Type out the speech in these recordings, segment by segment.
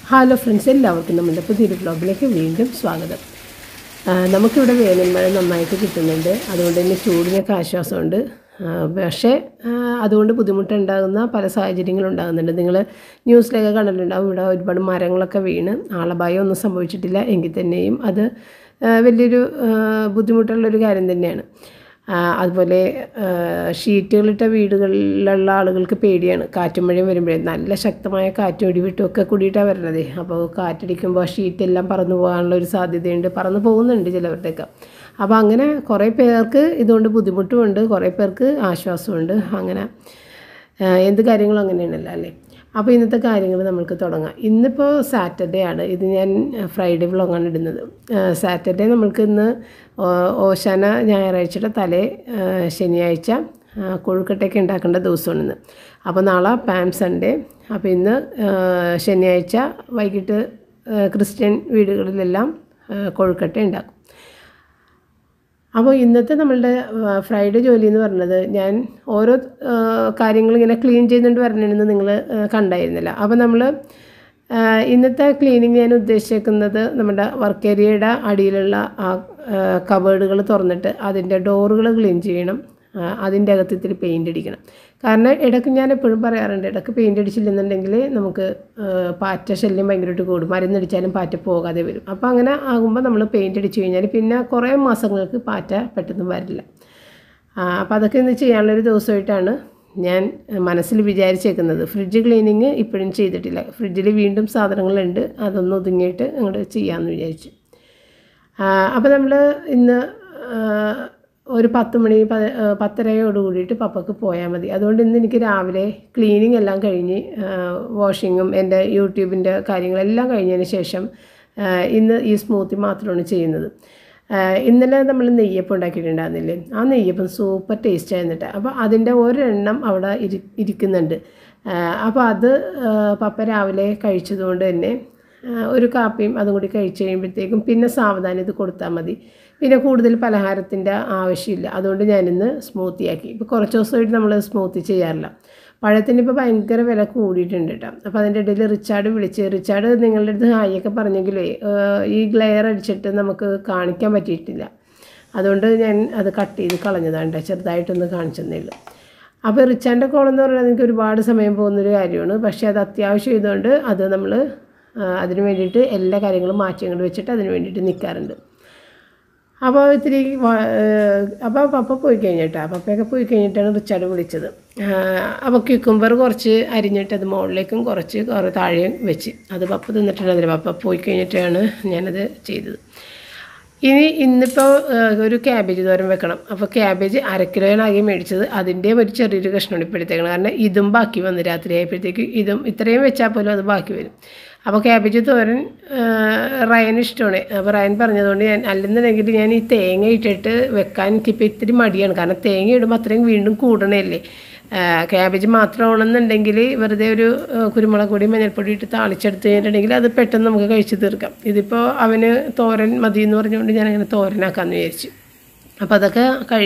Hello friends, എല്ലാവർക്കും നമ്മുടെ പുതിയൊരു വ്ളോഗിലേക്ക് വീണ്ടും സ്വാഗതം. നമുക്കിവിടെ വേനൽ മഴ നന്നായിട്ട് കിട്ടുന്നുണ്ട്. അതുകൊണ്ട് തന്നെ ചൂടിനൊക്കെ ആശ്വാസമുണ്ട്. പക്ഷേ അതുകൊണ്ട് ബുദ്ധിമുട്ടുണ്ടാകുന്ന പല സാഹചര്യങ്ങളുണ്ടാകുന്നുണ്ട്. നിങ്ങൾ ന്യൂസിലൊക്കെ കണ്ടിട്ടുണ്ടാകും, ഇവിടെ ഒരുപാട് മരങ്ങളൊക്കെ വീണ് ആളപായം ഒന്നും സംഭവിച്ചിട്ടില്ല. എങ്കിൽ തന്നെയും അത് വലിയൊരു ബുദ്ധിമുട്ടുള്ളൊരു കാര്യം തന്നെയാണ്. അതുപോലെ ഷീറ്റുകളിട്ട വീടുകളിലുള്ള ആളുകൾക്ക് പേടിയാണ്. കാറ്റും മഴയും വരുമ്പോഴേ നല്ല ശക്തമായ കാറ്റും ഇടിവിട്ടുമൊക്കെ കൂടിയിട്ടാണ് വരുന്നത്. അപ്പോൾ കാറ്റടിക്കുമ്പോൾ ഷീറ്റെല്ലാം പറന്നു പോകാനുള്ള ഒരു സാധ്യതയുണ്ട്, പറന്നു പോകുന്നുണ്ട് ചിലവരുടെയൊക്കെ. അപ്പോൾ അങ്ങനെ കുറേ പേർക്ക് ഇതുകൊണ്ട് ബുദ്ധിമുട്ടുമുണ്ട്, കുറേ പേർക്ക് ആശ്വാസമുണ്ട്. അങ്ങനെ എന്ത് കാര്യങ്ങളും അങ്ങനെയാണല്ലോ അല്ലേ. അപ്പോൾ ഇന്നത്തെ കാര്യങ്ങൾ നമുക്ക് തുടങ്ങാം. ഇന്നിപ്പോൾ സാറ്റർഡേ ആണ്. ഇത് ഞാൻ ഫ്രൈഡേ വ്ളോഗാണ് ഇടുന്നത്. സാറ്റർഡേ നമ്മൾക്ക് ഇന്ന് ഓശാന ഞായറാഴ്ചയുടെ തലേ ശനിയാഴ്ച കൊഴുക്കട്ടയൊക്കെ ഉണ്ടാക്കേണ്ട ദിവസമാണിന്ന്. അപ്പോൾ നാളെ പാം സൺഡേ. അപ്പോൾ ഇന്ന് ശനിയാഴ്ച വൈകിട്ട് ക്രിസ്ത്യൻ വീടുകളിലെല്ലാം കൊഴുക്കട്ട ഉണ്ടാക്കും. അപ്പോൾ ഇന്നത്തെ നമ്മളുടെ ഫ്രൈഡേ ജോലി എന്ന് പറഞ്ഞത്, ഞാൻ ഓരോ കാര്യങ്ങളിങ്ങനെ ക്ലീൻ ചെയ്യുന്നുണ്ട് പറഞ്ഞിരുന്നത് നിങ്ങൾ കണ്ടായിരുന്നില്ല. അപ്പോൾ നമ്മൾ ഇന്നത്തെ ക്ലീനിങ് ഞാൻ ഉദ്ദേശിക്കുന്നത് നമ്മുടെ വർക്ക് ഏരിയയുടെ അടിയിലുള്ള ആ കബേർഡുകൾ തുറന്നിട്ട് അതിൻ്റെ ഡോറുകൾ ക്ലീൻ ചെയ്യണം. അതിൻ്റെ അകത്ത് ഇത്തിരി പെയിൻ്റ് അടിക്കണം. കാരണം ഇടയ്ക്ക് ഞാൻ എപ്പോഴും പറയാറുണ്ട്, ഇടയ്ക്ക് പെയിൻ്റ് അടിച്ചില്ലെന്നുണ്ടെങ്കിൽ നമുക്ക് പാറ്റ ശല്യം ഭയങ്കരമായിട്ട് കൂടും. മരുന്നടിച്ചാലും പാറ്റ പോകാതെ വരും. അപ്പോൾ അങ്ങനെ ആകുമ്പോൾ നമ്മൾ പെയിൻ്റ് അടിച്ചു കഴിഞ്ഞാൽ പിന്നെ കുറേ മാസങ്ങൾക്ക് പാറ്റ പെട്ടെന്ന് വരില്ല. അപ്പോൾ അതൊക്കെ ഇന്ന് ചെയ്യാനുള്ളൊരു ദിവസമായിട്ടാണ് ഞാൻ മനസ്സിൽ വിചാരിച്ചേക്കുന്നത്. ഫ്രിഡ്ജ് ക്ലീനിങ് ഇപ്പോഴും ചെയ്തിട്ടില്ല. ഫ്രിഡ്ജിൽ വീണ്ടും സാധനങ്ങളുണ്ട്, അതൊന്ന് ഒതുങ്ങിയിട്ട് അങ്ങോട്ട് ചെയ്യാമെന്ന് വിചാരിച്ചു. അപ്പോൾ നമ്മൾ ഇന്ന് ഒരു 10 മണി 10:30 കൂടിയിട്ട് പപ്പക്ക് പോയാൽ മതി. അതുകൊണ്ട് ഇന്ന് എനിക്ക് രാവിലെ ക്ലീനിങ് എല്ലാം കഴിഞ്ഞ് വാഷിങ്ങും എൻ്റെ യൂട്യൂബിൻ്റെ കാര്യങ്ങളെല്ലാം കഴിഞ്ഞതിന് ശേഷം ഇന്ന് ഈ സ്മൂത്തി മാത്രമാണ് ചെയ്യുന്നത്. ഇന്നലെ നമ്മൾ നെയ്യപ്പം ഉണ്ടാക്കിയിട്ടുണ്ടായിരുന്നില്ലേ, ആ നെയ്യപ്പം സൂപ്പർ ടേസ്റ്റ് ആയിരുന്നിട്ട്. അപ്പോൾ അതിൻ്റെ ഒരെണ്ണം അവിടെ ഇരിക്കുന്നുണ്ട്. അപ്പോൾ അത് പപ്പ രാവിലെ കഴിച്ചതുകൊണ്ട് തന്നെ ഒരു കാപ്പിയും അതും കൂടി കഴിച്ച് കഴിയുമ്പോഴത്തേക്കും പിന്നെ സാവധാനം ഇത് കൊടുത്താൽ മതി. പിന്നെ കൂടുതൽ പലഹാരത്തിൻ്റെ ആവശ്യമില്ല. അതുകൊണ്ട് ഞാനിന്ന് സ്മൂത്തിയാക്കി. ഇപ്പോൾ കുറച്ച് ദിവസമായിട്ട് നമ്മൾ സ്മൂത്തി ചെയ്യാറില്ല. പഴത്തിന് ഇപ്പോൾ ഭയങ്കര വില കൂടിയിട്ടുണ്ട് കേട്ടോ. അപ്പോൾ അതിൻ്റെ ഇടയിൽ റിച്ചാർഡ് നിങ്ങളുടെ അടുത്ത് ഹായൊക്കെ പറഞ്ഞെങ്കിലേ ഈ ഗ്ലെയർ അടിച്ചിട്ട് നമുക്ക് കാണിക്കാൻ പറ്റിയിട്ടില്ല. അതുകൊണ്ട് ഞാൻ അത് കട്ട് ചെയ്ത് കളഞ്ഞതാണ് കേട്ടോ, ചെറുതായിട്ടൊന്ന് കാണിച്ചെന്നേ ഉള്ളൂ. അപ്പോൾ റിച്ചാർഡിൻ്റെ കോളെന്ന് പറയുന്നത് എനിക്ക് ഒരുപാട് സമയം പോകുന്നൊരു കാര്യമാണ്. പക്ഷേ അത് അത്യാവശ്യം ചെയ്തുകൊണ്ട് അത് നമ്മൾ അതിന് വേണ്ടിയിട്ട് എല്ലാ കാര്യങ്ങളും മാറ്റി അങ്ങോട്ട് വെച്ചിട്ട് അതിന് വേണ്ടിയിട്ട് നിൽക്കാറുണ്ട്. അപ്പോൾ ഇത്തിരി അപ്പോൾ പപ്പ പോയി കഴിഞ്ഞിട്ടാണ്, പപ്പയൊക്കെ പോയി കഴിഞ്ഞിട്ടാണ് റിച്ചാർഡ് വിളിച്ചത്. അപ്പോൾ ക്യുക്കുംബർ കുറച്ച് അരിഞ്ഞിട്ട് അത് മുകളിലേക്കും കുറച്ച് താഴെയും വെച്ച് അത് പപ്പ തിന്നിട്ടുണ്ടായിരുന്നില്ല. പപ്പ പോയി കഴിഞ്ഞിട്ടാണ് ഞാനത് ചെയ്തത്. ഇന്നിപ്പോൾ ഒരു ക്യാബേജ് തോരൻ വെക്കണം. അപ്പോൾ ക്യാബേജ് 1/2 കിലോനാകെ മേടിച്ചത്. അതിൻ്റെ ഒരു ചെറിയൊരു കഷ്ണമാണ് ഇപ്പോൾ എടുത്തേക്കണം. കാരണം ഇതും ബാക്കി വന്ന് രാത്രി ആയപ്പോഴത്തേക്ക് ഇതും ഇത്രയും വെച്ചാൽ പോലും അത് ബാക്കി വരും. അപ്പോൾ ക്യാബേജ് തോരൻ റയന് ഇഷ്ടമാണ്. അപ്പോൾ റയൻ പറഞ്ഞതുകൊണ്ട് ഞാൻ അല്ലെന്നുണ്ടെങ്കിൽ ഞാൻ ഈ തേങ്ങ ഇട്ടിട്ട് വെക്കാൻ എനിക്കിപ്പോൾ ഇത്തിരി മടിയാണ്. കാരണം തേങ്ങ ഇടുമ്പോൾ അത്രയും വീണ്ടും കൂടണല്ലേ. ക്യാബേജ് മാത്രമാണെന്നുണ്ടെങ്കിൽ വെറുതെ ഒരു കുരുമുളക് പൊടി മഞ്ഞൾപ്പൊടി ഇട്ട് താളിച്ചെടുത്ത് കഴിഞ്ഞിട്ടുണ്ടെങ്കിൽ അത് പെട്ടെന്ന് നമുക്ക് കഴിച്ച് തീർക്കാം. ഇതിപ്പോൾ അവന് തോരൻ മതി എന്ന് പറഞ്ഞുകൊണ്ട് ഞാനങ്ങനെ തോരനാക്കാമെന്ന് വിചാരിച്ചു. അപ്പോൾ അതൊക്കെ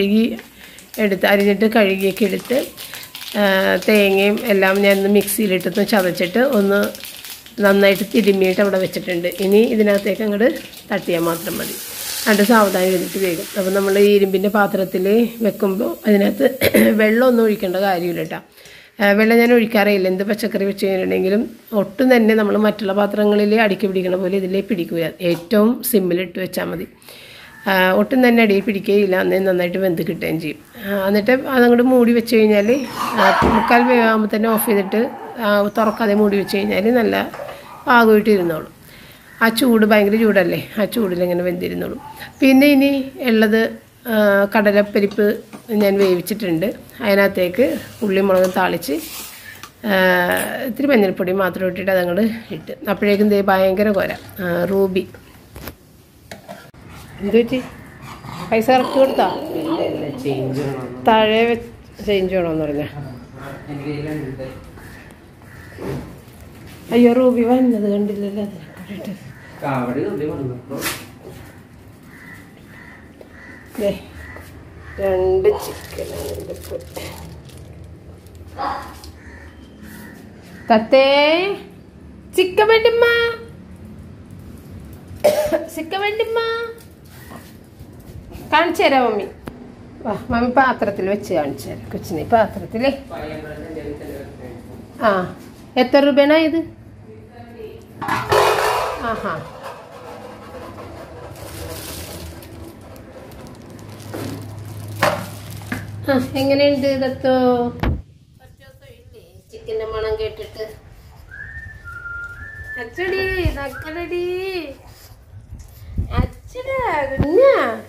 അരിഞ്ഞിട്ട് കഴുകിയൊക്കെ എടുത്ത് തേങ്ങയും എല്ലാം ഞാനൊന്ന് മിക്സിയിലിട്ടൊന്ന് ചതച്ചിട്ട് ഒന്ന് നന്നായിട്ട് തിരുമ്മിയിട്ട് അവിടെ വെച്ചിട്ടുണ്ട്. ഇനി ഇതിനകത്തേക്ക് അങ്ങോട്ട് തട്ടിയാൽ മാത്രം മതി. എന്നിട്ട് സാവധാനം ഇരുന്നിട്ട് വേഗം. അപ്പോൾ നമ്മൾ ഈ ഇരുമ്പിൻ്റെ പാത്രത്തിൽ വെക്കുമ്പോൾ അതിനകത്ത് വെള്ളമൊന്നും ഒഴിക്കേണ്ട കാര്യമില്ല കേട്ടോ. വെള്ളം ഞാൻ ഒഴിക്കാറില്ല. എന്ത് പച്ചക്കറി വെച്ച് കഴിഞ്ഞിട്ടുണ്ടെങ്കിലും ഒട്ടും തന്നെ നമ്മൾ മറ്റുള്ള പാത്രങ്ങളിൽ അടുക്കി പിടിക്കണ പോലെ ഇതിലേ പിടിക്കുക. ഏറ്റവും സിമ്മിലിട്ട് വെച്ചാൽ മതി. ഒട്ടും തന്നെ അടിയിൽ പിടിക്കുകയില്ല, അന്നേ നന്നായിട്ട് വെന്ത് കിട്ടുകയും ചെയ്യും. എന്നിട്ട് അതങ്ങോട്ട് മൂടി വെച്ച് കഴിഞ്ഞാൽ 3/4 വേഗമാകുമ്പോൾ തന്നെ ഓഫ് ചെയ്തിട്ട് തുറക്കാതെ മൂടി വെച്ച് കഴിഞ്ഞാൽ നല്ല പാകമായിട്ട് ഇരുന്നോളും. ആ ചൂട് ഭയങ്കര ചൂടല്ലേ, ആ ചൂടിലിങ്ങനെ വെന്തിരുന്നോളും. പിന്നെ ഇനി ഉള്ളത് കടലപ്പരിപ്പ് ഞാൻ വേവിച്ചിട്ടുണ്ട്. അതിനകത്തേക്ക് ഉള്ളിയും മുളകും താളിച്ച് ഇത്തിരി മഞ്ഞൾപ്പൊടി മാത്രം ഇട്ടിട്ട് അതങ്ങോട്ട് ഇട്ട് അപ്പോഴേക്കും ഭയങ്കര കോര. റൂബി എന്ത് പറ്റി? പൈസ ഇറക്കി കൊടുത്താ? താഴെ ചേഞ്ച് വേണമെന്ന് പറഞ്ഞ. അയ്യോ, റൂബി വന്നത് കണ്ടില്ലല്ലോ. അതിനെ 2 ചിക്കനാണ്. തത്തേ ചിക്കൻ വേണ്ടിമ്മ, ചിക്കൻ വേണ്ടിമ്മ. കാണിച്ചു തരാം മമ്മി. വാ മമ്മി പാത്രത്തിൽ വെച്ച് കാണിച്ചു തരാം. കൊച്ചിനെ പാത്രത്തില്. ആ എത്ര രൂപയാണ് ഇത്? ആഹാ എങ്ങനെയുണ്ട് ഇതോ? ചിക്കൻ്റെ മണം കേട്ടിട്ട് അച്ചടി നക്കലടി അച്ചടാ കുഞ്ഞാ.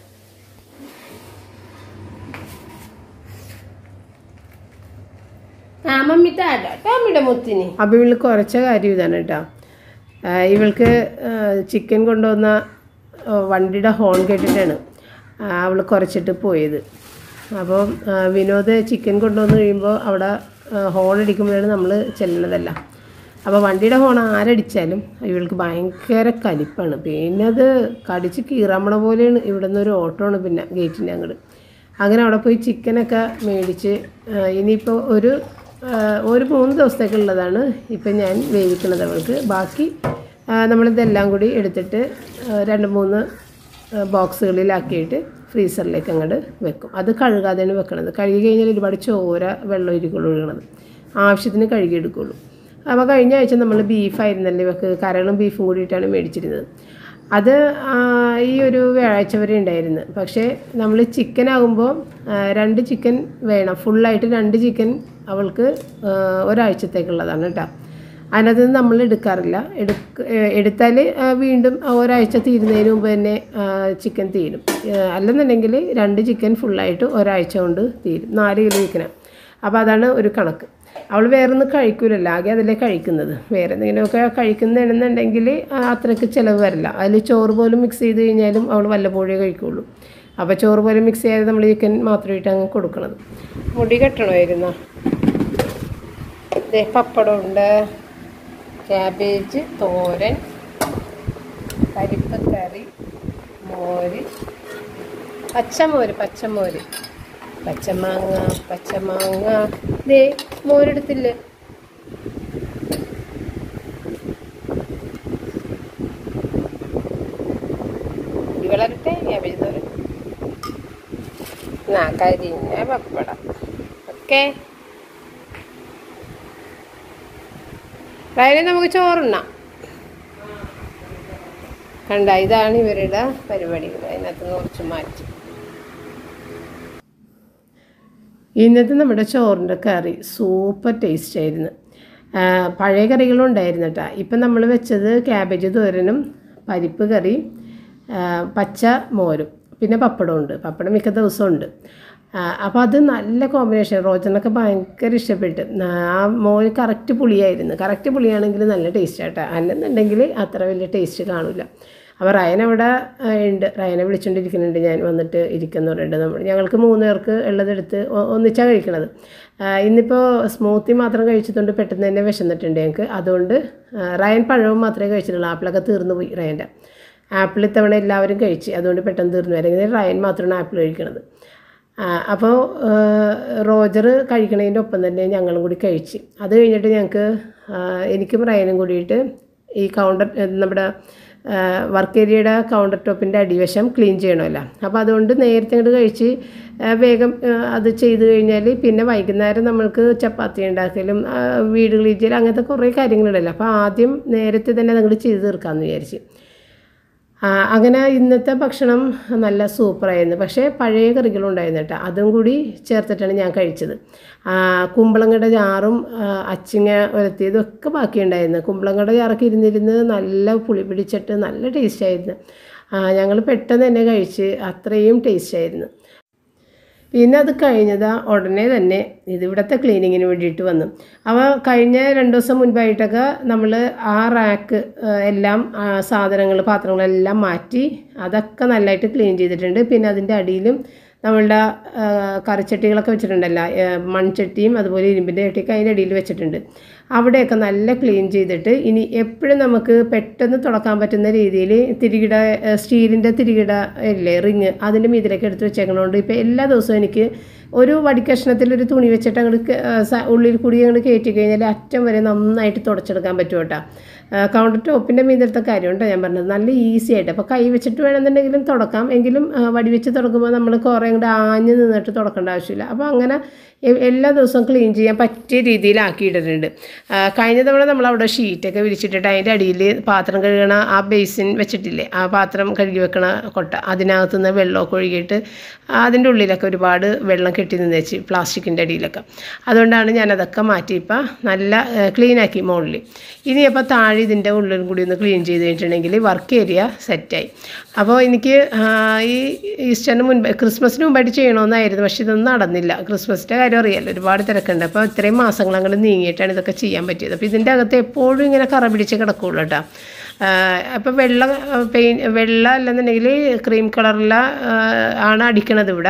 ആ മമ്മി താടാ ടോമിയുടെ മുത്തിന്. അപ്പം ഇവള് കുറച്ച കാര്യം ഇതാണ് കേട്ടോ. ഇവൾക്ക് ചിക്കൻ കൊണ്ടുവന്ന വണ്ടിയുടെ ഹോൺ കേട്ടിട്ടാണ് അവൾ കുറച്ചിട്ട് പോയത്. അപ്പം വിനോദ് ചിക്കൻ കൊണ്ടുവന്ന് കഴിയുമ്പോൾ അവിടെ ഹോൺ അടിക്കുമ്പോഴാണ് നമ്മൾ ചെല്ലണതല്ല. അപ്പോൾ വണ്ടിയുടെ ഹോൺ ആരടിച്ചാലും ഇവൾക്ക് ഭയങ്കര കലിപ്പാണ്. പിന്നെ അത് കടിച്ച് കീറാമണ പോലെയാണ്. ഇവിടെ നിന്നൊരു ഓട്ടമാണ് പിന്നെ ഗേറ്റിൻ്റെ അങ്ങോട്ട്. അങ്ങനെ അവിടെ പോയി ചിക്കനൊക്കെ മേടിച്ച് ഇനിയിപ്പോൾ ഒരു 3 ദിവസത്തേക്കുള്ളതാണ് ഇപ്പം ഞാൻ വേവിക്കുന്നത് അവൾക്ക്. ബാക്കി നമ്മളിതെല്ലാം കൂടി എടുത്തിട്ട് 2-3 ബോക്സുകളിലാക്കിയിട്ട് ഫ്രീസറിലേക്ക് അങ്ങോട്ട് വെക്കും. അത് കഴുകാതെയാണ് വെക്കണത്. കഴുകി കഴിഞ്ഞാൽ ഒരുപാട് ചോര വെള്ളം ഇരിക്കുള്ളൂ ഒഴുകണത്. ആവശ്യത്തിന് കഴുകിയെടുക്കുള്ളൂ. അപ്പോൾ കഴിഞ്ഞ ആഴ്ച നമ്മൾ ബീഫായിരുന്നല്ലേ ഇവർക്ക് കരളും ബീഫും കൂടിയിട്ടാണ് മേടിച്ചിരുന്നത്. അത് ഈ ഒരു വ്യാഴാഴ്ച വരെ ഉണ്ടായിരുന്നു. പക്ഷേ നമ്മൾ ചിക്കൻ ആകുമ്പോൾ 2 ചിക്കൻ വേണം. ഫുള്ളായിട്ട് 2 ചിക്കൻ അവൾക്ക് ഒരാഴ്ചത്തേക്കുള്ളതാണ് കേട്ടോ. അതിനകത്ത് നിന്ന് നമ്മൾ എടുക്കാറില്ല. എടുത്താൽ വീണ്ടും ഒരാഴ്ച തീരുന്നതിന് മുമ്പ് തന്നെ ചിക്കൻ തീരും. അല്ലെന്നുണ്ടെങ്കിൽ 2 ചിക്കൻ ഫുള്ളായിട്ട് ഒരാഴ്ച കൊണ്ട് തീരും. 4 കിലോ ചിക്കനാണ്. അപ്പോൾ അതാണ് ഒരു കണക്ക്. അവൾ വേറൊന്നും കഴിക്കൂലല്ലോ, ആകെ അതിലേ കഴിക്കുന്നത്. വേറെ എന്തെങ്കിലുമൊക്കെ കഴിക്കുന്നതാണെന്നുണ്ടെങ്കിൽ അത്രയ്ക്ക് ചിലവ് വരില്ല. അതിൽ ചോറ് പോലും മിക്സ് ചെയ്ത് കഴിഞ്ഞാലും അവൾ വല്ലപ്പോഴേ കഴിക്കുള്ളൂ. അപ്പോൾ ചോറ് പോലും മിക്സ് ചെയ്യാതെ നമ്മൾ ചിക്കൻ മാത്രമായിട്ട് അങ്ങ് കൊടുക്കണത്. മുടി കെട്ടണമായിരുന്നോ? ഇതേ പപ്പടമുണ്ട്, ക്യാബേജ് തോരൻ, പരിപ്പ് കറി, മോര്, പച്ചമോര്, പച്ചമാങ്ങ. ദേ മോരെടുത്തില്ലേ? ഇവളരട്ടെ ക്യാബേജ് തോരൻ, കരിഞ്ഞ പപ്പടം. ഓക്കെ രാവിലെ നമുക്ക് ചോറുണ്ണാം. കണ്ട, ഇതാണ് ഇവരുടെ പരിപാടികൾ. അതിനകത്ത് കുറച്ച് മാറ്റി. ഇന്നത്തെ നമ്മുടെ ചോറിൻ്റെ കറി സൂപ്പർ ടേസ്റ്റ് ആയിരുന്നു. പഴയ കറികളും ഉണ്ടായിരുന്നു കേട്ടോ. ഇപ്പം നമ്മൾ വെച്ചത് ക്യാബേജ് തോരനും പരിപ്പ് കറിയും പച്ച മോരും പിന്നെ പപ്പടമുണ്ട്. പപ്പടം മിക്ക ദിവസമുണ്ട്. അപ്പോൾ അത് നല്ല കോമ്പിനേഷൻ. റോജനൊക്കെ ഭയങ്കര ഇഷ്ടപ്പെട്ട്. ആ മോര് കറക്റ്റ് പുളിയായിരുന്നു. കറക്റ്റ് പുളിയാണെങ്കിൽ നല്ല ടേസ്റ്റ് ആട്ടോ. അല്ലെന്നുണ്ടെങ്കിൽ അത്ര വലിയ ടേസ്റ്റ് കാണില്ല. അപ്പോൾ റയൻ അവിടെ ഉണ്ട്. റയനെ വിളിച്ചുകൊണ്ടിരിക്കുന്നുണ്ട്. ഞാൻ വന്നിട്ട് ഇരിക്കുന്നു പറയുന്നുണ്ട്. ഞങ്ങൾക്ക് 3 പേർക്ക് ഉള്ളതെടുത്ത് ഒന്നിച്ചാണ് കഴിക്കണത്. ഇന്നിപ്പോൾ സ്മൂത്തി മാത്രം കഴിച്ചതുകൊണ്ട് പെട്ടെന്ന് തന്നെ വിശന്നിട്ടുണ്ട് ഞങ്ങൾക്ക്. അതുകൊണ്ട് റയൻ പഴവും മാത്രമേ കഴിച്ചിട്ടുള്ളൂ. ആപ്പിളൊക്കെ തീർന്നു പോയി റയൻ്റെ. ആപ്പിൾ ഇത്തവണ എല്ലാവരും കഴിച്ച്, അതുകൊണ്ട് പെട്ടെന്ന് തീർന്നു. അല്ലെങ്കിൽ റയൻ മാത്രമാണ് ആപ്പിൾ കഴിക്കണത്. അപ്പോൾ റോജർ കഴിക്കണതിൻ്റെ ഒപ്പം തന്നെ ഞങ്ങളും കൂടി കഴിച്ച്. അത് കഴിഞ്ഞിട്ട് ഞങ്ങൾക്ക് എനിക്കും റയനും കൂടിയിട്ട് ഈ നമ്മുടെ വർക്ക് ഏരിയയുടെ കൗണ്ടർ ടോപ്പിൻ്റെ അടിവശം ക്ലീൻ ചെയ്യണമല്ലോ. അപ്പോൾ അതുകൊണ്ട് നേരത്തെ അങ്ങോട്ട് കഴിച്ച് വേഗം അത് ചെയ്ത് കഴിഞ്ഞാൽ പിന്നെ വൈകുന്നേരം നമ്മൾക്ക് ചപ്പാത്തി ഉണ്ടാക്കലും വീട് ക്ലീൻ ചെയ്യലും അങ്ങനത്തെ കുറേ കാര്യങ്ങളുണ്ടല്ലോ. അപ്പോൾ ആദ്യം നേരത്തെ തന്നെ അങ്ങോട്ട് ചെയ്ത് തീർക്കാമെന്ന് വിചാരിച്ച്. അങ്ങനെ ഇന്നത്തെ ഭക്ഷണം നല്ല സൂപ്പറായിരുന്നു. പക്ഷേ പഴയ കറികളുണ്ടായിരുന്നു കേട്ടോ. അതും കൂടി ചേർത്തിട്ടാണ് ഞാൻ കഴിച്ചത്. കുമ്പളങ്ങയുടെ ചാറും അച്ചിങ്ങ ഉലത്തിയതും ഒക്കെ ബാക്കിയുണ്ടായിരുന്നു. കുമ്പളങ്ങയുടെ ചാറൊക്കെ ഇരുന്നിരുന്ന് നല്ല പുളി പിടിച്ചിട്ട് നല്ല ടേസ്റ്റായിരുന്നു. ഞങ്ങൾ പെട്ടെന്ന് തന്നെ കഴിച്ച്. അത്രയും ടേസ്റ്റായിരുന്നു. പിന്നെ അത് കഴിഞ്ഞതാ ഉടനെ തന്നെ ഇതിവിടുത്തെ ക്ലീനിങ്ങിന് വേണ്ടിയിട്ട് വന്നു. അപ്പോൾ കഴിഞ്ഞ 2 ദിവസം മുൻപായിട്ടൊക്കെ നമ്മൾ ആ റാക്ക് എല്ലാം പാത്രങ്ങളെല്ലാം മാറ്റി അതൊക്കെ നല്ലതായിട്ട് ക്ലീൻ ചെയ്തിട്ടുണ്ട്. പിന്നെ അതിൻ്റെ അടിയിലും നമ്മളുടെ കറിച്ചട്ടികളൊക്കെ വെച്ചിട്ടുണ്ടല്ലോ, മൺചട്ടിയും അതുപോലെ ഇരുമ്പിൻ്റെ ചട്ടിയൊക്കെ അതിൻ്റെ അടിയിൽ വെച്ചിട്ടുണ്ട്. അവിടെയൊക്കെ നല്ല ക്ലീൻ ചെയ്തിട്ട് ഇനി എപ്പോഴും നമുക്ക് പെട്ടെന്ന് തുറക്കാൻ പറ്റുന്ന രീതിയിൽ സ്റ്റീലിൻ്റെ തിരികിട ഇല്ലേ, റിങ്, അതിൻ്റെ മീതിലൊക്കെ എടുത്ത് വെച്ചേക്കണോണ്ട് ഇപ്പോൾ എല്ലാ ദിവസവും എനിക്ക് ഒരു വടിക്കഷ്ണത്തിലൊരു തുണി വെച്ചിട്ട് അങ്ങോട്ട് ഉള്ളിൽ കൂടി അങ്ങോട്ട് കയറ്റി കഴിഞ്ഞാൽ അറ്റം വരെ നന്നായിട്ട് തുടച്ചെടുക്കാൻ പറ്റും കേട്ടോ. കൗണ്ടർ ടോപ്പിൻ്റെ മീതത്തെ കാര്യമുണ്ടോ ഞാൻ പറഞ്ഞത്, നല്ല ഈസി ആയിട്ട്. അപ്പോൾ കൈ വെച്ചിട്ട് വേണമെന്നുണ്ടെങ്കിലും തുടക്കാം, എങ്കിലും വടി വെച്ച് തുടക്കുമ്പോൾ നമ്മൾ കുറേ കൂടെ ആഞ്ഞ് നിന്നിട്ട് തുടക്കേണ്ട ആവശ്യമില്ല. അപ്പോൾ അങ്ങനെ എല്ലാ ദിവസവും ക്ലീൻ ചെയ്യാൻ പറ്റിയ രീതിയിലാക്കിയിട്ടിട്ടുണ്ട്. കഴിഞ്ഞ തവണ നമ്മളവിടെ ഷീറ്റൊക്കെ വിരിച്ചിട്ടിട്ട് അതിൻ്റെ അടിയിൽ പാത്രം കഴുകണ ആ ബേസിൻ വെച്ചിട്ടില്ലേ, ആ പാത്രം കഴുകി വെക്കണ കൊട്ട, അതിനകത്ത് നിന്ന് വെള്ളമൊക്കെ ഒഴുകിയിട്ട് അതിൻ്റെ ഉള്ളിലൊക്കെ ഒരുപാട് വെള്ളം കെട്ടി നിന്ന് വെച്ച് പ്ലാസ്റ്റിക്കിൻ്റെ അടിയിലൊക്കെ. അതുകൊണ്ടാണ് ഞാനതൊക്കെ മാറ്റി ഇപ്പോൾ നല്ല ക്ലീനാക്കി മുകളിൽ. ഇനിയപ്പോൾ താഴെ ഇതിൻ്റെ ഉള്ളിലും കൂടി ഒന്ന് ക്ലീൻ ചെയ്ത് കഴിഞ്ഞിട്ടുണ്ടെങ്കിൽ വർക്ക് ഏരിയ സെറ്റായി. അപ്പോൾ എനിക്ക് ഈ ഈസ്റ്ററിന് മുൻപ് ക്രിസ്മസിന് മുമ്പായിട്ട് ചെയ്യണമെന്നായിരുന്നു, പക്ഷേ ഇതൊന്നും നടന്നില്ല. ക്രിസ്മസിൻ്റെ കാര്യം അറിയാമല്ലോ, ഒരുപാട് തിരക്കുണ്ട്. അപ്പോൾ ഇത്രയും മാസങ്ങൾ അങ്ങോട്ട് നീങ്ങിയിട്ടാണ് ഇതൊക്കെ ചെയ്യാൻ പറ്റിയത്. അപ്പോൾ ഇതിൻ്റെ അകത്ത് എപ്പോഴും ഇങ്ങനെ കറ പിടിച്ച് കിടക്കുകയുള്ളൂ കേട്ടോ. അപ്പോൾ വെള്ള അല്ലെന്നുണ്ടെങ്കിൽ ക്രീം കളറില ആണ് അടിക്കണത് ഇവിടെ.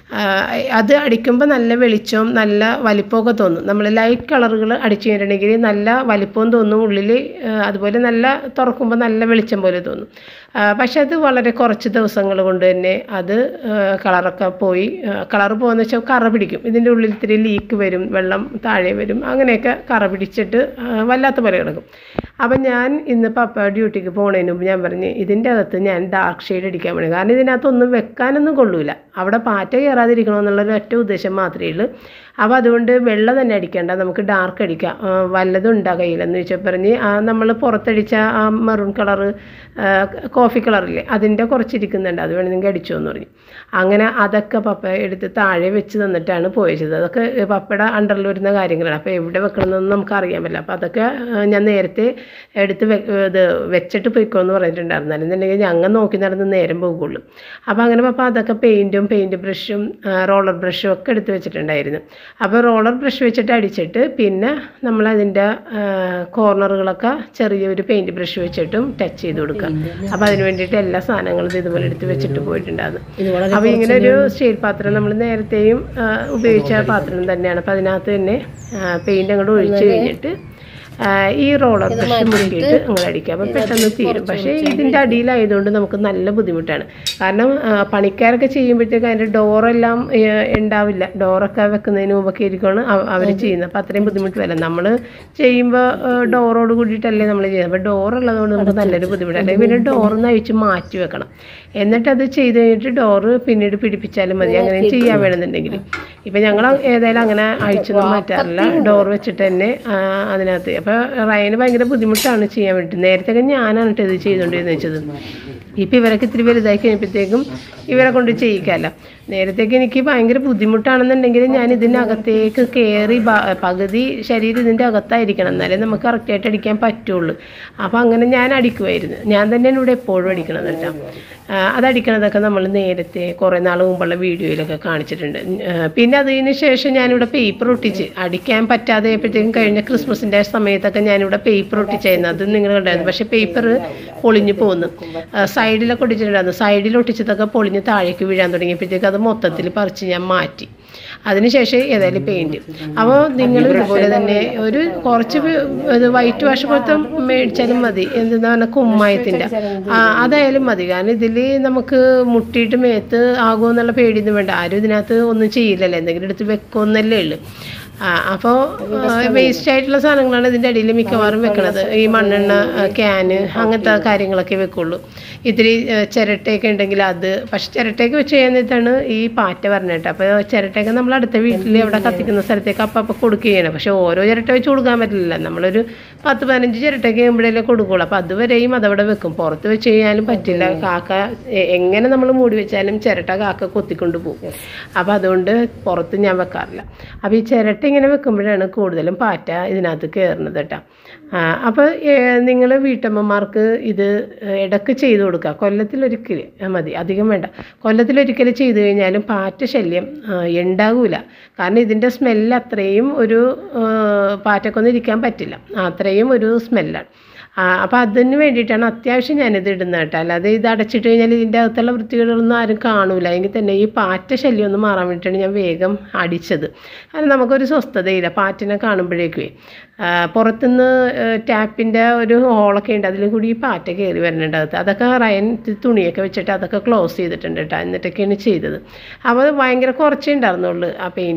അത് അടിക്കുമ്പോൾ നല്ല വെളിച്ചവും നല്ല വലിപ്പമൊക്കെ തോന്നും. നമ്മൾ ലൈറ്റ് കളറുകൾ അടിച്ചു കഴിഞ്ഞിട്ടുണ്ടെങ്കിൽ നല്ല വലിപ്പവും തോന്നും ഉള്ളിൽ, അതുപോലെ നല്ല തുറക്കുമ്പോൾ നല്ല വെളിച്ചം പോലെ തോന്നും. പക്ഷെ അത് വളരെ കുറച്ച് ദിവസങ്ങൾ കൊണ്ട് തന്നെ അത് കളറൊക്കെ പോയി, കളർ പോകുന്ന വെച്ചാൽ കറ പിടിക്കും. ഇതിൻ്റെ ഉള്ളിൽ ഇത്തിരി ലീക്ക് വരും, വെള്ളം താഴെ വരും, അങ്ങനെയൊക്കെ കറ പിടിച്ചിട്ട് വല്ലാത്ത പോലെ കിടക്കും. അപ്പം ഞാൻ ഇന്ന് പപ്പ ഡ്യൂട്ടിക്ക് പോകുന്നതിന് മുമ്പ് ഞാൻ പറഞ്ഞ് ഇതിൻ്റെ അകത്ത് ഞാൻ ഡാർക്ക് ഷെയ്ഡ് അടിക്കാൻ വേണ്ടി, കാരണം ഇതിനകത്തൊന്നും വെക്കാനൊന്നും കൊള്ളൂല, അവിടെ പാറ്റ കയറാതിരിക്കണമെന്നുള്ളൊരു ഒറ്റ ഉദ്ദേശം മാത്രമേ ഉള്ളൂ. അപ്പോൾ അതുകൊണ്ട് വെള്ള തന്നെ അടിക്കേണ്ട, നമുക്ക് ഡാർക്ക് അടിക്കാം, വല്ലതും ഉണ്ടാ കയ്യിലെന്ന് വെച്ചാൽ പറഞ്ഞ് നമ്മൾ പുറത്തടിച്ച ആ മെറൂൺ കളറ് കോഫി കളറില്ലേ അതിൻ്റെ കുറച്ചിരിക്കുന്നുണ്ട്, അത് വേണമെങ്കിൽ അടിച്ചോ എന്ന് പറഞ്ഞു. അങ്ങനെ അതൊക്കെ പപ്പ എടുത്ത് താഴെ വെച്ച് തന്നിട്ടാണ് പോയത്. അതൊക്കെ പപ്പയുടെ അണ്ടറിൽ വരുന്ന കാര്യങ്ങളാണ്. അപ്പോൾ എവിടെ വെക്കണമെന്നൊന്നും നമുക്ക് അറിയാൻ പറ്റില്ല. അപ്പോൾ അതൊക്കെ ഞാൻ നേരത്തെ എടുത്ത് ഇത് വെച്ചിട്ട് പോയിക്കോന്ന് പറഞ്ഞിട്ടുണ്ടായിരുന്നു, അല്ലെന്നുണ്ടെങ്കിൽ ഞങ്ങൾ നോക്കി നടന്ന് നേരം പോകുള്ളൂ. അപ്പോൾ അങ്ങനെ പപ്പ അതൊക്കെ പെയിൻറ്റ് ബ്രഷും റോളർ ബ്രഷും ഒക്കെ എടുത്ത് വെച്ചിട്ടുണ്ടായിരുന്നു. അപ്പോൾ റോളർ ബ്രഷ് വെച്ചിട്ട് അടിച്ചിട്ട് പിന്നെ നമ്മളതിൻ്റെ കോർണറുകളൊക്കെ ചെറിയൊരു പെയിൻറ്റ് ബ്രഷ് വെച്ചിട്ടും ടച്ച് ചെയ്ത് കൊടുക്കുക. അപ്പോൾ അതിന് വേണ്ടിയിട്ട് എല്ലാ സാധനങ്ങളും ഇതുപോലെ എടുത്ത് വെച്ചിട്ട് പോയിട്ടുണ്ടായിരുന്നു. അപ്പോൾ ഇങ്ങനെ ഒരു സ്റ്റീൽ പാത്രം നമ്മൾ നേരത്തെയും ഉപയോഗിച്ച പാത്രം തന്നെയാണ്. അപ്പോൾ അതിനകത്ത് തന്നെ പെയിൻറ്റ് അങ്ങോട്ട് ഒഴിച്ച് കഴിഞ്ഞിട്ട് ഈ റോളർ ബ്രഷ് മുറുക്കിയിട്ട് അങ്ങനെ അടിക്കുക. അപ്പോൾ പെട്ടെന്ന് തീരും. പക്ഷേ ഇതിൻ്റെ അടിയിലായതുകൊണ്ട് നമുക്ക് നല്ല ബുദ്ധിമുട്ടാണ്. കാരണം പണിക്കാരൊക്കെ ചെയ്യുമ്പോഴത്തേക്ക് അതിൻ്റെ ഡോറെല്ലാം ഉണ്ടാവില്ല, ഡോറൊക്കെ വെക്കുന്നതിന് മുമ്പൊക്കെ ആയിരിക്കുമാണ് അവർ ചെയ്യുന്നത്. അപ്പോൾ അത്രയും ബുദ്ധിമുട്ട് വരില്ല. നമ്മൾ ചെയ്യുമ്പോൾ ഡോറോട് കൂടിയിട്ടല്ലേ നമ്മൾ ചെയ്യുന്നത്. അപ്പോൾ ഡോറുള്ളതുകൊണ്ട് നമുക്ക് നല്ലൊരു ബുദ്ധിമുട്ട്. അല്ലെങ്കിൽ പിന്നെ ഡോറിന്ന് അഴിച്ച് മാറ്റി വെക്കണം, എന്നിട്ടത് ചെയ്ത് കഴിഞ്ഞിട്ട് ഡോറ് പിന്നീട് പിടിപ്പിച്ചാലും മതി. അങ്ങനെ ചെയ്യാൻ വേണമെന്നുണ്ടെങ്കിൽ ഇപ്പം ഞങ്ങൾ ഏതായാലും അങ്ങനെ അഴിച്ചൊന്നും മാറ്റാറില്ല, ഡോർ വെച്ചിട്ട് തന്നെ അതിനകത്ത്. അപ്പോൾ റയന് ഭയങ്കര ബുദ്ധിമുട്ടാണ് ചെയ്യാൻ വേണ്ടിയിട്ട്. നേരത്തെ ഞാനാണ് ഇത് ചെയ്തുകൊണ്ടിരുന്നത് വെച്ചത്. ഇപ്പം ഇവരൊക്കെ ഇത്തിരി വലുതായി കഴിഞ്ഞപ്പോഴത്തേക്കും ഇവരെ കൊണ്ട് ചെയ്യിക്കാമല്ലോ. നേരത്തേക്ക് എനിക്ക് ഭയങ്കര ബുദ്ധിമുട്ടാണെന്നുണ്ടെങ്കിൽ ഞാൻ ഇതിനകത്തേക്ക് കയറി പകുതി ശരീരം ഇതിൻ്റെ അകത്തായിരിക്കണം, എന്നാലേ നമുക്ക് കറക്റ്റായിട്ട് അടിക്കാൻ പറ്റുള്ളൂ. അപ്പോൾ അങ്ങനെ ഞാൻ അടിക്കുമായിരുന്നു. ഞാൻ തന്നെയാണ് ഇവിടെ എപ്പോഴും അടിക്കണത് കേട്ടോ. അതടിക്കണതൊക്കെ നമ്മൾ നേരത്തെ കുറേ നാൾ മുമ്പുള്ള വീഡിയോയിലൊക്കെ കാണിച്ചിട്ടുണ്ട്. പിന്നെ അതിന് ശേഷം ഞാനിവിടെ പേപ്പർ ഒട്ടിച്ച് അടിക്കാൻ പറ്റാതെയപ്പോഴത്തേക്കും കഴിഞ്ഞ ക്രിസ്മസിൻ്റെ സമയത്തൊക്കെ ഞാനിവിടെ പേപ്പർ ഒട്ടിച്ചായിരുന്നു. അത് നിങ്ങൾ കണ്ടായിരുന്നു. പക്ഷേ പേപ്പർ പൊളിഞ്ഞു പോകുന്നു. സൈഡിലൊക്കെ ഒട്ടിച്ചിട്ടുണ്ടായിരുന്നു. സൈഡിൽ ഒട്ടിച്ചതൊക്കെ പൊളിഞ്ഞ് താഴേക്ക് വീഴാൻ തുടങ്ങിയപ്പോഴത്തേക്ക് അത് മൊത്തത്തിൽ പറിച്ച് ഞാൻ മാറ്റി. അതിനുശേഷം ഏതായാലും പെയിൻറ്റ്. അപ്പോൾ നിങ്ങൾ ഇതുപോലെ തന്നെ ഒരു കുറച്ച് ഇത് വൈറ്റ് വാഷ് പോലത്തെ മേടിച്ചാലും മതി, എന്താ പറഞ്ഞാൽ കുമ്മായത്തിൻ്റെ അതായാലും മതി. കാരണം ഇതിൽ നമുക്ക് മുട്ടിയിട്ട് മേത്ത് ആകുമെന്നുള്ള പേടിയൊന്നും വേണ്ട. ആരും ഇതിനകത്ത് ഒന്നും ചെയ്യില്ലല്ലോ, എന്തെങ്കിലും എടുത്ത് വെക്കുമെന്നല്ലേ ഉള്ളൂ. അപ്പോൾ വേസ്റ്റ് ആയിട്ടുള്ള സാധനങ്ങളാണ് ഇതിൻ്റെ അടിയിൽ മിക്കവാറും വെക്കണത്. ഈ മണ്ണെണ്ണ ക്യാന് അങ്ങനത്തെ കാര്യങ്ങളൊക്കെ വെക്കുള്ളൂ. ഇത്തിരി ചിരട്ടയൊക്കെ ഉണ്ടെങ്കിൽ അത്, പക്ഷെ ചിരട്ടയൊക്കെ വെച്ച് കഴിയുന്നിട്ടാണ് ഈ പാറ്റ പറഞ്ഞിട്ട്. അപ്പോൾ ചിരട്ടയൊക്കെ നമ്മൾ അടുത്ത വീട്ടിൽ അവിടെ കത്തിക്കുന്ന സ്ഥലത്തേക്ക് അപ്പം കൊടുക്കുകയാണ്. പക്ഷെ ഓരോ ചിരട്ട വെച്ച് കൊടുക്കാൻ പറ്റില്ല. നമ്മളൊരു 10-15 ചിരട്ടയൊക്കെ കഴിയുമ്പോഴേ കൊടുക്കുള്ളൂ. അപ്പോൾ അതുവരെയും അതവിടെ വെക്കും. പുറത്ത് വെച്ച് കഴിഞ്ഞാലും പറ്റില്ല. കാക്ക എങ്ങനെ നമ്മൾ മൂടി വെച്ചാലും ചിരട്ട കാക്ക കൊത്തിക്കൊണ്ട് പോകും. അപ്പോൾ അതുകൊണ്ട് പുറത്ത് ഞാൻ വെക്കാറില്ല. അപ്പോൾ ഈ ചിരട്ട ഇങ്ങനെ വെക്കുമ്പോഴാണ് കൂടുതലും പാറ്റ ഇതിനകത്ത് കയറുന്നത് കേട്ടോ. അപ്പോൾ നിങ്ങൾ വീട്ടമ്മമാർക്ക് ഇത് ഇടയ്ക്ക് ചെയ്ത് കൊടുക്കുക. കൊല്ലത്തിലൊരിക്കൽ മതി, അധികം വേണ്ട. കൊല്ലത്തിലൊരിക്കൽ ചെയ്ത് കഴിഞ്ഞാലും പാറ്റ ശല്യം ഉണ്ടാകില്ല. കാരണം ഇതിൻ്റെ സ്മെല്ല് അത്രയും ഒരു പാറ്റക്കൊന്നും ഇരിക്കാൻ പറ്റില്ല, അത്രയും ഒരു സ്മെല്ലാണ്. അപ്പോൾ അതിന് വേണ്ടിയിട്ടാണ് അത്യാവശ്യം ഞാനിത് ഇടുന്നത് കേട്ടോ. അല്ലാതെ ഇത് അടച്ചിട്ട് കഴിഞ്ഞാൽ ഇതിൻ്റെ അകത്തുള്ള വൃത്തികളൊന്നും ആരും കാണൂല. എങ്കിൽ തന്നെ ഈ പാറ്റ ശല്യം ഒന്ന് മാറാൻ വേണ്ടിയിട്ടാണ് ഞാൻ വേഗം അടിച്ചത്. കാരണം നമുക്കൊരു സ്വസ്ഥതയില്ല പാറ്റിനെ കാണുമ്പോഴേക്കുവേ. പുറത്തുനിന്ന് ടാപ്പിൻ്റെ ഒരു ഹോളൊക്കെ ഉണ്ട്, അതിൽ കൂടി ഈ പാറ്റ കയറി വരുന്നുണ്ട് അകത്ത്. അതൊക്കെ റയൻ തുണിയൊക്കെ വെച്ചിട്ട് അതൊക്കെ ക്ലോസ് ചെയ്തിട്ടുണ്ട് കേട്ടോ. എന്നിട്ടൊക്കെയാണ് ചെയ്തത്. അപ്പോൾ ഭയങ്കര കുറച്ചേ ഉണ്ടായിരുന്നുള്ളൂ ആ പെയിൻറ്റ്.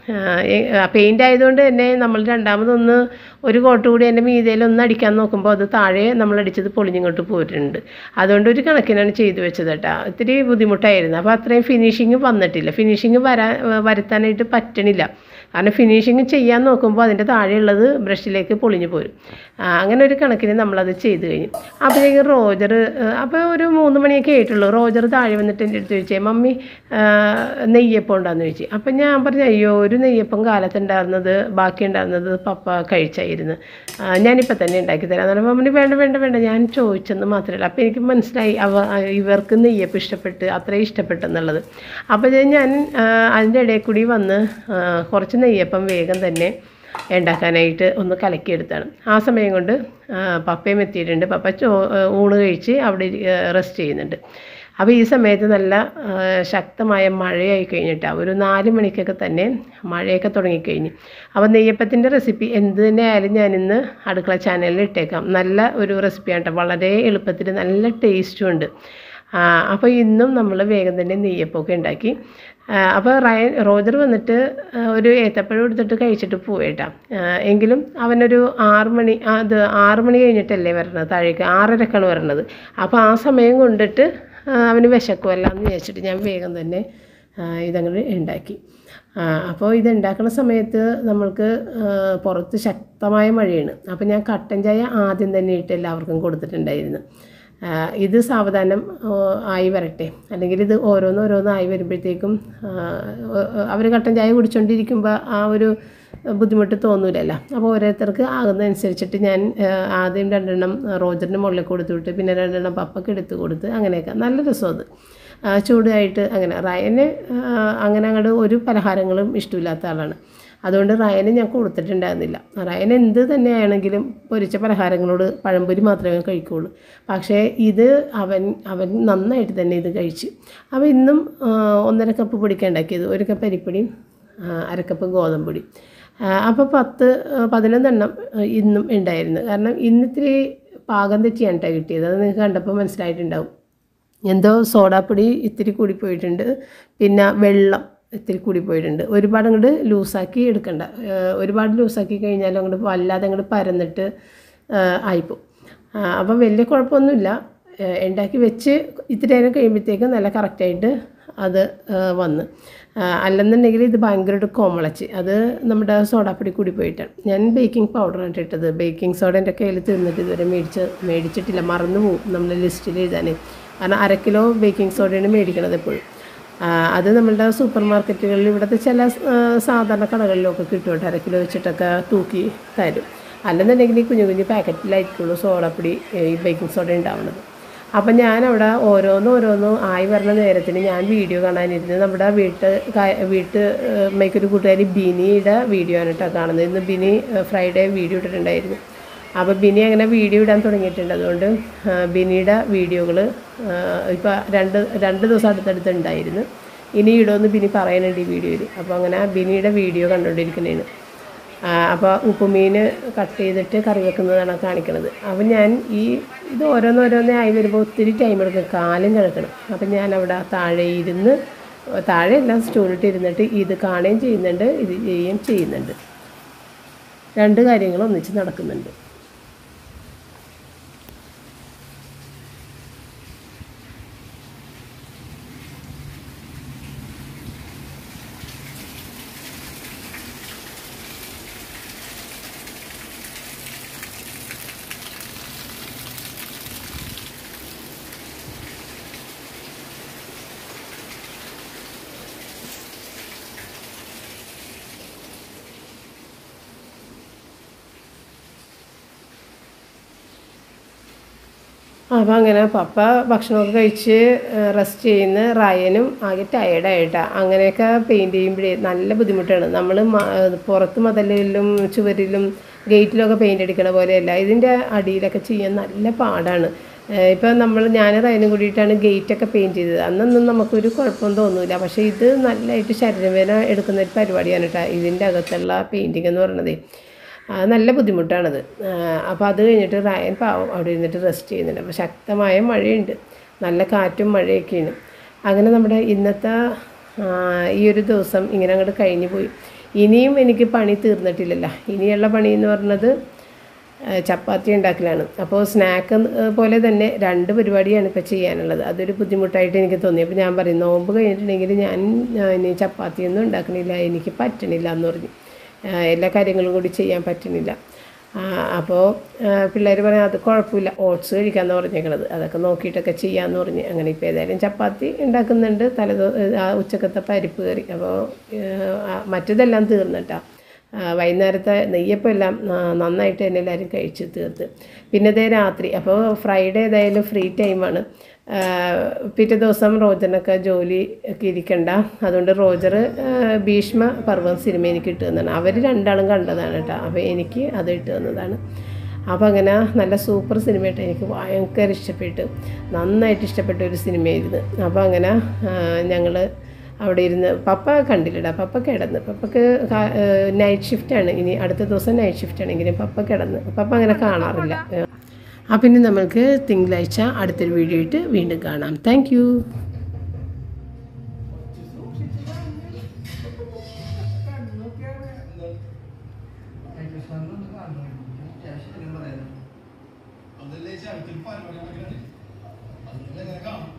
പെയിൻ്റ് ആയതുകൊണ്ട് തന്നെ നമ്മൾ രണ്ടാമതൊന്ന് ഒരു കോട്ട് കൂടി എൻ്റെ മീതയിലൊന്ന് അടിക്കാൻ നോക്കുമ്പോൾ അത് താഴെ നമ്മളടിച്ചത് പൊളിഞ്ഞിങ്ങോട്ട് പോയിട്ടുണ്ട്. അതുകൊണ്ട് ഒരു കണക്കിനാണ് ചെയ്തു വെച്ചത് കേട്ടോ. ഇത്തിരി ബുദ്ധിമുട്ടായിരുന്നു. അപ്പോൾ അത്രയും ഫിനിഷിങ് വന്നിട്ടില്ല, ഫിനിഷിങ് വരുത്താനായിട്ട് പറ്റണില്ല. കാരണം ഫിനിഷിങ് ചെയ്യാൻ നോക്കുമ്പോൾ അതിൻ്റെ താഴെയുള്ളത് ബ്രഷിലേക്ക് പൊളിഞ്ഞു പോരും. അങ്ങനെ ഒരു കണക്കിന് നമ്മളത് ചെയ്ത് കഴിഞ്ഞു. അപ്പോഴേക്കും റോജർ, അപ്പോൾ ഒരു 3 മണിയൊക്കെ ആയിട്ടുള്ളൂ. റോജർ താഴെ വന്നിട്ട് എൻ്റെ അടുത്ത് ചോദിച്ചേ, മമ്മി നെയ്യപ്പം ഉണ്ടാന്ന് ചോദിച്ചു. അപ്പം ഞാൻ പറഞ്ഞു, അയ്യോ ഒരു നെയ്യപ്പം കാലത്തുണ്ടായിരുന്നത് ബാക്കി ഉണ്ടായിരുന്നത് പപ്പ കഴിച്ചായിരുന്നു, ഞാനിപ്പോൾ തന്നെ ഉണ്ടാക്കി തരാം. അന്നേരം മമ്മി വേണ്ട വേണ്ട വേണ്ട, ഞാൻ ചോദിച്ചെന്ന് മാത്രമല്ല. അപ്പോൾ എനിക്ക് മനസ്സിലായി ഇവർക്ക് നെയ്യപ്പം ഇഷ്ടപ്പെട്ട്, അത്രയും ഇഷ്ടപ്പെട്ടെന്നുള്ളത്. അപ്പോൾ ഞാൻ അതിൻ്റെ ഇടയിൽ കൂടി വന്ന് കുറച്ച് നെയ്യപ്പം വേഗം തന്നെ ഉണ്ടാക്കാനായിട്ട് ഒന്ന് കലക്കിയെടുത്താണ്. ആ സമയം കൊണ്ട് പപ്പയും എത്തിയിട്ടുണ്ട്. പപ്പ ഊണ് കഴിച്ച് അവിടെ റെസ്റ്റ് ചെയ്യുന്നുണ്ട്. അപ്പോൾ ഈ സമയത്ത് നല്ല ശക്തമായ മഴയായി കഴിഞ്ഞിട്ടാണ്, ഒരു 4 മണിക്കൊക്കെ തന്നെ മഴയൊക്കെ തുടങ്ങിക്കഴിഞ്ഞ്. അപ്പോൾ നെയ്യപ്പത്തിൻ്റെ റെസിപ്പി എന്ത് തന്നെ ആയാലും ഞാനിന്ന് അടുക്കള ചാനലിൽ ഇട്ടേക്കാം. നല്ല ഒരു റെസിപ്പിയാണ് കേട്ടോ, വളരെ എളുപ്പത്തിൽ നല്ല ടേസ്റ്റും ഉണ്ട്. അപ്പോൾ ഇന്നും നമ്മൾ വേഗം തന്നെ നെയ്യപ്പമൊക്കെ ഉണ്ടാക്കി. അപ്പോൾ റോജർ വന്നിട്ട് ഒരു ഏത്തപ്പഴം എടുത്തിട്ട് കഴിച്ചിട്ട് പോയിട്ടാ. എങ്കിലും അവനൊരു 6 മണി, അത് 6 മണി കഴിഞ്ഞിട്ടല്ലേ വരണത്, താഴേക്ക് 6:30ക്കാണ് വരണത്. അപ്പോൾ ആ സമയം കൊണ്ടിട്ട് അവന് വിശക്കുമല്ല എന്ന് വിചാരിച്ചിട്ട് ഞാൻ വേഗം തന്നെ ഇതങ്ങനെ ഉണ്ടാക്കി. അപ്പോൾ ഇതുണ്ടാക്കുന്ന സമയത്ത് നമ്മൾക്ക് പുറത്ത് ശക്തമായ മഴയാണ്. അപ്പോൾ ഞാൻ കട്ടൻ ചായ ആദ്യം തന്നെ ഇട്ട് എല്ലാവർക്കും കൊടുത്തിട്ടുണ്ടായിരുന്നു. ഇത് സാവധാനം ആയി വരട്ടെ, അല്ലെങ്കിൽ ഇത് ഓരോന്നോരോന്നായി വരുമ്പോഴത്തേക്കും അവർ കട്ടൻ ചായ കുടിച്ചുകൊണ്ടിരിക്കുമ്പോൾ ആ ഒരു ബുദ്ധിമുട്ട് തോന്നൂലല്ലോ. അപ്പോൾ ഓരോരുത്തർക്ക് ആകുന്നതനുസരിച്ചിട്ട് ഞാൻ ആദ്യം 2 എണ്ണം റോജറിൻ്റെ മുകളിൽ കൊടുത്തു വിട്ട്, പിന്നെ 2 എണ്ണം പപ്പയ്ക്ക് എടുത്ത് കൊടുത്ത്, അങ്ങനെയൊക്കെ നല്ല രസം അത് ചൂടായിട്ട്. അങ്ങനെ റയന് അങ്ങനെ അങ്ങോട്ട് ഒരു പലഹാരങ്ങളും ഇഷ്ടമില്ലാത്ത ആളാണ്. അതുകൊണ്ട് റയന് ഞാൻ കൊടുത്തിട്ടുണ്ടായിരുന്നില്ല. റയൻ എന്ത് തന്നെയാണെങ്കിലും പൊരിച്ച പലഹാരങ്ങളോട് പഴംപൊരി മാത്രമേ കഴിക്കുകയുള്ളൂ. പക്ഷേ ഇത് അവൻ നന്നായിട്ട് തന്നെ ഇത് കഴിച്ചു. അപ്പോൾ ഇന്നും 1.5 കപ്പ് പൊടിക്കാൻ ഉണ്ടാക്കിയത്, 1 കപ്പ് അരിപ്പൊടിയും 1/2 കപ്പ് ഗോതമ്പൊടി. അപ്പോൾ 11 എണ്ണം ഇന്നും ഉണ്ടായിരുന്നു. കാരണം ഇന്നിത്തിരി പാകം തെറ്റിയാണ് കേട്ടോ കിട്ടിയത്. അത് നിങ്ങൾക്ക് കണ്ടപ്പോൾ മനസ്സിലായിട്ടുണ്ടാവും. എന്തോ സോഡാപ്പൊടി ഇത്തിരി കൂടിപ്പോയിട്ടുണ്ട്, പിന്നെ വെള്ളം ഇത്തിരി കൂടി പോയിട്ടുണ്ട്. ഒരുപാട് അങ്ങോട്ട് ലൂസാക്കി എടുക്കണ്ട. ഒരുപാട് ലൂസാക്കി കഴിഞ്ഞാൽ അങ്ങോട്ട് വല്ലാതെ അങ്ങോട്ട് പരന്നിട്ട് ആയിപ്പോവും. അപ്പം വലിയ കുഴപ്പമൊന്നുമില്ല. ഉണ്ടാക്കി വെച്ച് ഇത്തിരി നേരം കഴിയുമ്പോഴത്തേക്കും നല്ല കറക്റ്റായിട്ട് അത് വന്ന്. അല്ലെന്നുണ്ടെങ്കിൽ ഇത് ഭയങ്കരമായിട്ട് കോമളച്ച്, അത് നമ്മുടെ സോഡാപ്പൊടി കൂടി പോയിട്ടാണ്. ഞാൻ ബേക്കിംഗ് പൗഡറാണ് ഇട്ടത്. ബേക്കിംഗ് സോഡ എൻ്റെ കയ്യിൽ തിന്നിട്ട് ഇതുവരെ മേടിച്ചിട്ടില്ല, മറന്നു പോവും നമ്മൾ ലിസ്റ്റിൽ എഴുതാൻ. കാരണം 1/2 കിലോ ബേക്കിംഗ് സോഡയാണ് മേടിക്കണത് എപ്പോഴും. അത് നമ്മളുടെ സൂപ്പർ മാർക്കറ്റുകളിൽ, ഇവിടുത്തെ ചില സാധാരണ കടകളിലൊക്കെ കിട്ടും കേട്ടോ. 1/2 കിലോ വെച്ചിട്ടൊക്കെ തൂക്കി തരും. അല്ലെന്നുണ്ടെങ്കിൽ കുഞ്ഞു കുഞ്ഞു പാക്കറ്റിലായിരിക്കുള്ളൂ സോഡാപ്പൊടി, ഈ ബേക്കിംഗ് സോഡ ഉണ്ടാവുന്നത്. അപ്പം ഞാനവിടെ ഓരോന്നും ആയി വരുന്ന നേരത്തിന് ഞാൻ വീഡിയോ കാണാനിരുന്ന് നമ്മുടെ വീട്ടുമ്മയ്ക്കൊരു കൂട്ടുകാരി ബിനിയുടെ വീഡിയോ ആണ് കേട്ടോ കാണുന്നത്. ഇന്ന് ബിനി ഫ്രൈഡേ വീഡിയോ ഇട്ടിട്ടുണ്ടായിരുന്നു. അപ്പോൾ ബിനി അങ്ങനെ വീഡിയോ ഇടാൻ തുടങ്ങിയിട്ടുണ്ട്. അതുകൊണ്ട് ബിനിയുടെ വീഡിയോകൾ ഇപ്പോൾ രണ്ട് ദിവസം അടുത്തടുത്ത് ഉണ്ടായിരുന്നു. ഇനി ഇടുമെന്ന് ബിനി പറയുന്നുണ്ട് ഈ വീഡിയോയിൽ. അപ്പോൾ അങ്ങനെ ബിനിയുടെ വീഡിയോ കണ്ടുകൊണ്ടിരിക്കുന്നതാണ്. അപ്പോൾ ഉപ്പുമീൻ കട്ട് ചെയ്തിട്ട് കറി വെക്കുന്നതാണ് കാണിക്കുന്നത്. അപ്പം ഞാൻ ഇത് ഓരോന്നോരോന്നേ ആയി വരുമ്പോൾ ഒത്തിരി ടൈം എടുക്കും, കാലും കിടക്കണം. അപ്പം ഞാൻ അവിടെ താഴെയെല്ലാം സ്റ്റൂളിട്ട് ഇരുന്നിട്ട് ഇത് കാണുകയും ചെയ്യുന്നുണ്ട്, ഇത് ചെയ്യുകയും ചെയ്യുന്നുണ്ട്. 2 കാര്യങ്ങൾ ഒന്നിച്ച് നടക്കുന്നുണ്ട്. അപ്പോൾ അങ്ങനെ പപ്പ ഭക്ഷണമൊക്കെ കഴിച്ച് റെസ്റ്റ് ചെയ്യുന്ന, റയനും ആകെ ടയേർഡായിട്ടാണ്. അങ്ങനെയൊക്കെ പെയിൻറ്റ് ചെയ്യുമ്പോഴേ നല്ല ബുദ്ധിമുട്ടാണ്. നമ്മൾ പുറത്ത് മതിലിലും ചുവരിലും ഗേറ്റിലൊക്കെ പെയിൻ്റ് അടിക്കണ പോലെയല്ല, ഇതിൻ്റെ അടിയിലൊക്കെ ചെയ്യാൻ നല്ല പാടാണ്. ഇപ്പം ഞാൻ റയനും കൂടിയിട്ടാണ് ഗേറ്റൊക്കെ പെയിൻറ്റ് ചെയ്തത്. അന്നൊന്നും നമുക്കൊരു കുഴപ്പം തോന്നില്ല. പക്ഷേ ഇത് നല്ലതായിട്ട് ശരീരവേദന എടുക്കുന്ന ഒരു പരിപാടിയാണ് കേട്ടോ, ഇതിൻ്റെ അകത്തുള്ള പെയിൻറ്റിങ് എന്ന് പറയുന്നത്. നല്ല ബുദ്ധിമുട്ടാണത്. അപ്പോൾ അത് കഴിഞ്ഞിട്ട് റയൻ പാവം അവിടെ ഇരുന്നിട്ട് റെസ്റ്റ് ചെയ്യുന്നുണ്ട്. അപ്പോൾ ശക്തമായ മഴയുണ്ട്, നല്ല കാറ്റും മഴയൊക്കെയാണ്. അങ്ങനെ നമ്മുടെ ഇന്നത്തെ ഈ ഒരു ദിവസം ഇങ്ങനെ അങ്ങോട്ട് കഴിഞ്ഞു പോയി. ഇനിയും എനിക്ക് പണി തീർന്നിട്ടില്ലല്ലോ. ഇനിയുള്ള പണി എന്ന് പറഞ്ഞത് ചപ്പാത്തി ഉണ്ടാക്കലാണ്. അപ്പോൾ സ്നാക്ക് പോലെ തന്നെ 2 പരിപാടിയാണ് ഇപ്പോൾ ചെയ്യാനുള്ളത്. അതൊരു ബുദ്ധിമുട്ടായിട്ട് എനിക്ക് തോന്നി. അപ്പോൾ ഞാൻ പറയും നോമ്പ് കഴിഞ്ഞിട്ടുണ്ടെങ്കിൽ ഞാൻ ഇനി ചപ്പാത്തിയൊന്നും ഉണ്ടാക്കണില്ല, എനിക്ക് പറ്റണില്ല എന്ന് പറഞ്ഞു. എല്ലാ കാര്യങ്ങളും കൂടി ചെയ്യാൻ പറ്റണില്ല. അപ്പോൾ പിള്ളേർ പറയാം അത് കുഴപ്പമില്ല, ഓട്സ് കഴിക്കാമെന്ന് പറഞ്ഞേക്കണത്, അതൊക്കെ നോക്കിയിട്ടൊക്കെ ചെയ്യാമെന്ന് പറഞ്ഞ്. അങ്ങനെ ഇപ്പോൾ ഏതായാലും ചപ്പാത്തി ഉണ്ടാക്കുന്നുണ്ട്. ഉച്ചക്കത്തെ പരിപ്പ് കറി. അപ്പോൾ മറ്റതെല്ലാം തീർന്നിട്ടാണ്. വൈകുന്നേരത്തെ നെയ്യപ്പം എല്ലാം നന്നായിട്ട് തന്നെ എല്ലാവരും കഴിച്ച് തീർത്ത്. പിന്നെ ഇതേ രാത്രി, അപ്പോൾ ഫ്രൈഡേ ഏതായാലും ഫ്രീ ടൈമാണ്. പിറ്റേ ദിവസം റോജറിനൊക്കെ ജോലി ഒക്കെ ഇരിക്കണ്ട. അതുകൊണ്ട് റോജർ ഭീഷ്മ പർവ്വം സിനിമ എനിക്ക് ഇട്ട് തന്നതാണ്. അവർ 2 ആളും കണ്ടതാണ് കേട്ടോ. അപ്പോൾ എനിക്ക് അത് ഇട്ട് തന്നതാണ്. അപ്പോൾ അങ്ങനെ നല്ല സൂപ്പർ സിനിമയായിട്ട് എനിക്ക് ഭയങ്കര ഇഷ്ടപ്പെട്ടു, നന്നായിട്ട് ഇഷ്ടപ്പെട്ട ഒരു സിനിമയായിരുന്നു. അപ്പോൾ അങ്ങനെ ഞങ്ങൾ അവിടെ ഇരുന്ന്, പപ്പ കണ്ടില്ലടാ, പപ്പ കിടന്ന്. പപ്പക്ക് നൈറ്റ് ഷിഫ്റ്റാണ്, ഇനി അടുത്ത ദിവസം നൈറ്റ് ഷിഫ്റ്റാണെങ്കിലും പപ്പ കിടന്ന്. പപ്പ അങ്ങനെ കാണാറില്ല. അപ്പം ഇനി നമ്മൾക്ക് തിങ്കളാഴ്ച അടുത്തൊരു വീഡിയോ ഇട്ട് വീണ്ടും കാണാം. Thank you. അതല്ലേ